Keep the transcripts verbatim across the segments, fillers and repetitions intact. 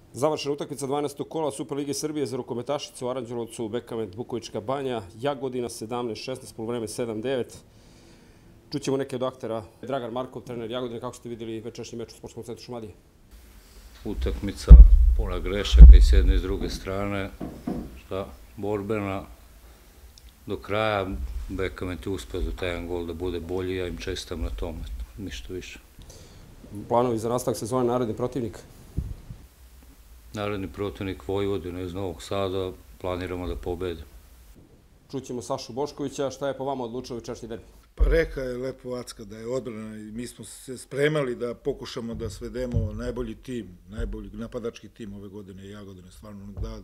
Završena utakmica dvanaestog kola Super lige Srbije za rukometašicu u Aranđelovcu, Bekamet, Bukovička banja, Jagodina sedamnaest šesnaest, poluvreme sedam devet. Čućemo neke od aktera. Dragan Markov, trener Jagodine, kako ste vidjeli večerašnji meč u Sportskom centru Šumadije? Utakmica puna grešaka i s jedne i s druge strane, borbena do kraja. Bekamet je uspeo za taj jedan gol da bude bolji, ja im čestitam na tome, ništa više. Planovi za nastavak sezone, naredni protivnik? Naredni protivnik Vojvodina iz Novog Sada, planiramo da pobede. Čućemo Sašu Boškovića, šta je po vama odlučio večerašnji derbi? Pa reka je lepo Vacka da je odbrana i mi smo se spremali da pokušamo da svedemo najbolji tim, najbolji napadački tim ove godine i Jagodine, stvarno da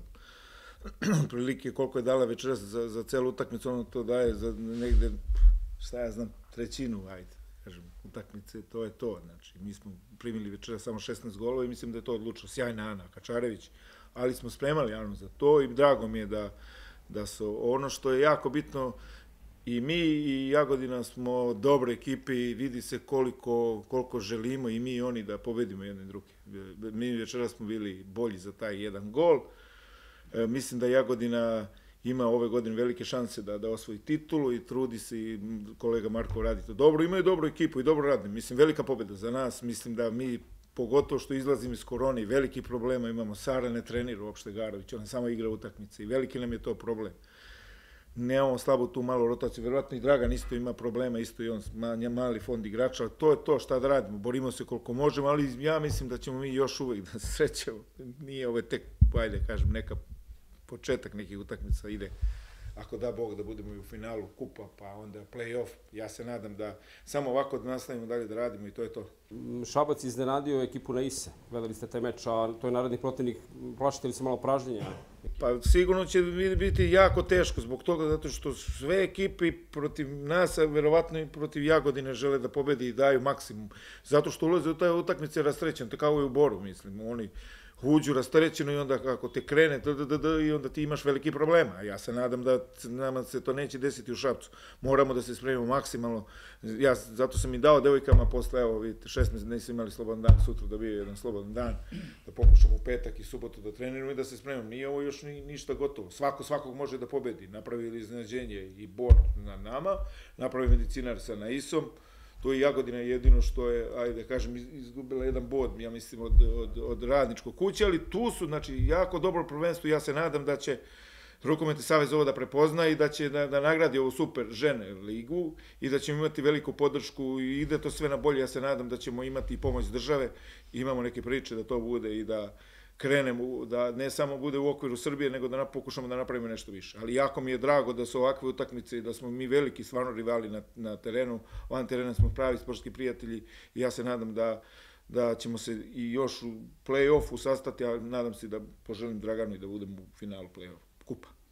prilike koliko je dala večeras za, za celu utakmicu, ono to daje za negde, šta ja znam, trećinu, ajde, kažem, utakmice, to je to, znači, mi smo primili večeras samo šesnaest golova i mislim da je to odlučilo, sjajna Ana Kačarević, ali smo spremali javno za to i drago mi je da, da su, ono što je jako bitno, i mi i Jagodina smo dobre ekipe i vidi se koliko, koliko želimo i mi i oni da pobedimo jedne i druge. Mi večeras smo bili bolji za taj jedan gol. E, mislim da Jagodina ima ove godine velike šanse da, da osvoji titulu i trudi se i kolega Markov radi to dobro. Imaju dobru ekipu i dobro radi. Mislim, velika pobeda za nas. Mislim da mi, pogotovo što izlazimo iz korone i veliki problema imamo. Sara ne trenira uopšte Garović, ona samo igra utakmice i veliki nam je to problem. Nemamo slabo tu malu rotaciju, verovatno i Dragan isto ima problema, isto i on mali fond igrača, ali to je to šta da radimo, borimo se koliko možemo, ali ja mislim da ćemo mi još uvek da se srećemo, nije ovo tek, ajde kažem, neka početak nekih utakmica ide, ako da Bog da budemo i u finalu kupa, pa onda play-off, ja se nadam da samo ovako da nastavimo dalje da radimo i to je to. Šabac iznenadio ekipu na Ise, gledali ste taj meč, a to je naredni protivnik, plašite li se malo pražnjenja? Pa sigurno će biti jako teško zbog toga, zato što sve ekipe protiv nas, a verovatno i protiv Jagodine žele da pobedi i daju maksimum. Zato što ulaze u taj utakmice rastrećen, to kao i u Boru, mislim. Oni uđu rastrećeno i onda kako te krene i onda ti imaš veliki problema. Ja se nadam da nama se to neće desiti u Šapcu. Moramo da se spremimo maksimalno. Ja zato sam i dao devojkama posle, evo vidite, šest meseci nisu imali slobodan dan, sutra da bio jedan slobodan dan, da pokušamo u petak i subotu da treniramo i da se spremimo. Nije ovo još ništa gotovo. Svako svakog može da pobedi. Napravili iznenađenje i Bor na nama, napravi medicinar sa Naisom. To je Jagodina jedino što je, ajde kažem, izgubila jedan bod, ja mislim, od, od, od Radničkog kuće, ali tu su, znači, jako dobro prvenstvo i ja se nadam da će Rukometni savez ovo da prepozna i da će da, da nagradi ovu super žene ligu i da ćemo imati veliku podršku i ide to sve na bolje. Ja se nadam da ćemo imati i pomoć države, imamo neke priče da to bude i da krenemo, da ne samo bude u okviru Srbije, nego da pokušamo da napravimo nešto više. Ali jako mi je drago da su ovakve utakmice i da smo mi veliki stvarno rivali na, na terenu, van terena smo pravi sportski prijatelji i ja se nadam da, da ćemo se i još u play-offu sastati, a nadam se da poželim Draganu i da budem u finalu play-off kupa.